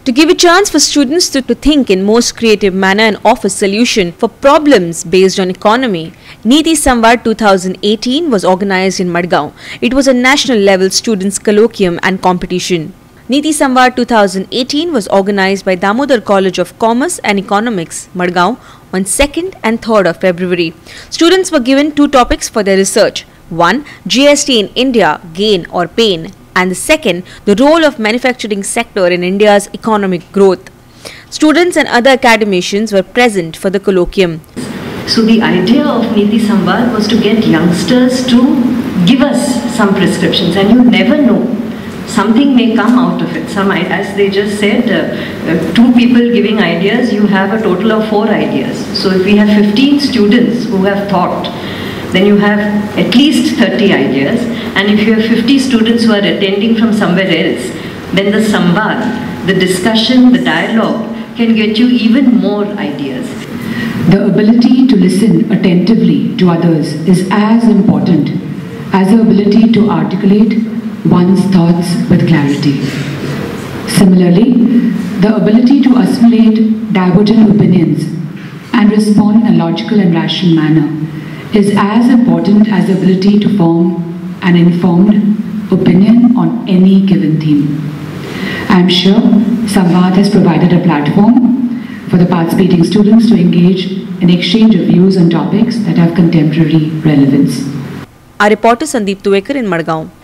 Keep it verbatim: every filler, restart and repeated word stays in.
to give a chance for students to, to think in most creative manner and offer solution for problems based on economy. Niti Samvad twenty eighteen was organized in Madgaon. It was a national level students colloquium and competition. Niti Samvad twenty eighteen was organized by Damodar College of Commerce and Economics, Madgaon, on second and third of February. Students were given two topics for their research. One, G S T in India, gain or pain, and the second, the role of manufacturing sector in India's economic growth. Students and other academicians were present for the colloquium. So the idea of Niti Samvad was to get youngsters to give us some prescriptions, and you never know. Something may come out of it. Some, as they just said, uh, uh, two people giving ideas, you have a total of four ideas. So if we have fifteen students who have thought, then you have at least thirty ideas. And if you have fifty students who are attending from somewhere else, then the samvad, the discussion, the dialogue can get you even more ideas. The ability to listen attentively to others is as important as the ability to articulate one's thoughts with clarity. Similarly, the ability to assimilate divergent opinions and respond in a logical and rational manner is as important as the ability to form an informed opinion on any given theme. I am sure Samvad has provided a platform for the participating students to engage in exchange of views on topics that have contemporary relevance. Our reporter Sandeep Tuekar in Madgaon.